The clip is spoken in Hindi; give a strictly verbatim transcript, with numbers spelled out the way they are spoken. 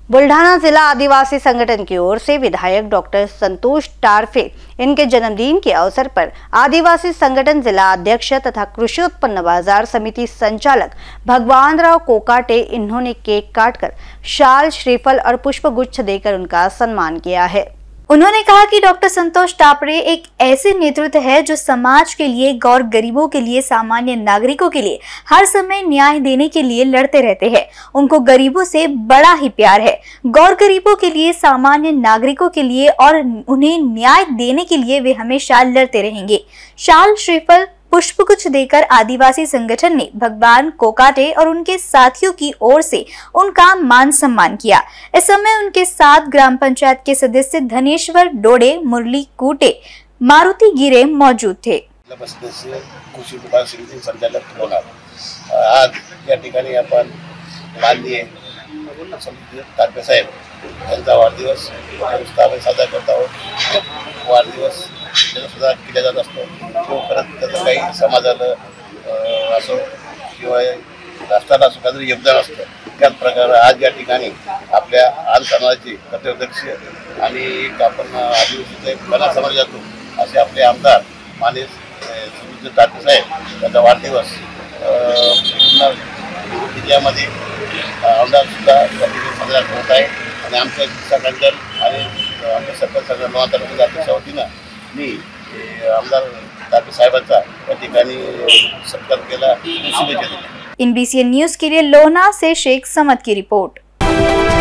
बुल्ढाना जिला आदिवासी संगठन की ओर से विधायक डॉक्टर संतोष टारफे इनके जन्मदिन के अवसर पर आदिवासी संगठन जिला अध्यक्ष तथा कृषि उत्पन्न बाजार समिति संचालक भगवान राव कोकाटे इन्होंने केक काटकर शाल, श्रीफल और पुष्प गुच्छ देकर उनका सम्मान किया है। उन्होंने कहा कि डॉक्टर संतोष टापरे एक ऐसे नेतृत्व है जो समाज के लिए, गौर गरीबों के लिए, सामान्य नागरिकों के लिए हर समय न्याय देने के लिए लड़ते रहते हैं। उनको गरीबों से बड़ा ही प्यार है। गौर गरीबों के लिए, सामान्य नागरिकों के लिए और उन्हें न्याय देने के लिए वे हमेशा लड़ते रहेंगे। शाल, श्रीफल, पुष्पगुच्छ देकर आदिवासी संगठन ने भगवान कोकाटे और उनके साथियों की ओर से उनका मान सम्मान किया। इस समय उनके साथ ग्राम पंचायत के सदस्य धनेश्वर डोडे, मुरली कूटे, मारुति गिरे मौजूद थे। कृषी उत्पन्न समिती संचालक होणार आज या ठिकाणी आपण माननीय टारफे साहेब यांचा वाढदिवस साजरा करत आहोत। वाढदिवस सुद्धा केला जात असतो तो परत त्याचं काही समाजाला असो किंवा राष्ट्राला असो काहीतरी योगदान असतं। त्याच प्रकारे आज या ठिकाणी आपल्या आन समाजाचे कर्तव्यदक्ष आणि एक आपण आदिवासीचे कला समाजातून असे आपले आमदार माननीय सुनील टारफे साहेब यांचा वाढदिवस पूर्ण जिल्ह्यामध्ये आमदार सुद्धा साजरा होत आहे आणि आमच्या संघटन आणि आमच्या सरकार संघटन लोहा तालुक्याच्या अध्यक्षा वतीनं मी आमदार टारफे साहेबांचा या ठिकाणी सत्कार केला। इन बी सी एन न्यूज के लिए लोहना से शेख समद की रिपोर्ट।